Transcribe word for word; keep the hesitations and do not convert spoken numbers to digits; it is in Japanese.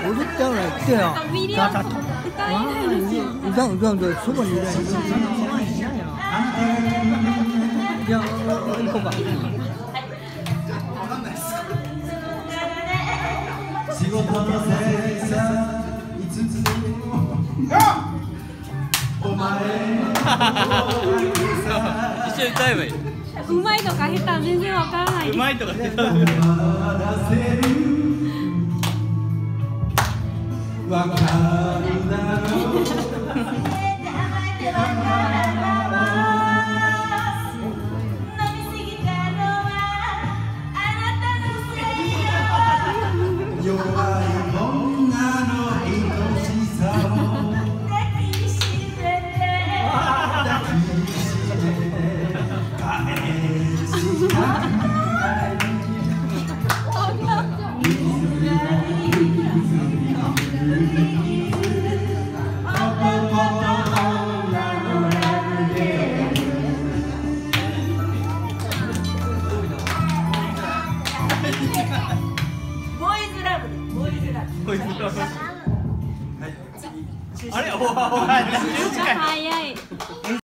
踊っちゃうね。来てよ。ガタッと。 歌えないですよ。 歌う歌う歌う。そばにいない。いや、行こうか。 仕事のせいさ、いつつもお前一緒に歌えばいい。 うまいとか下手全然わからない。 うまいとか下手。 わかるだろう。弱い女の愛しさを抱きしめて抱きしめて返したあれ、おわおわ、 早い。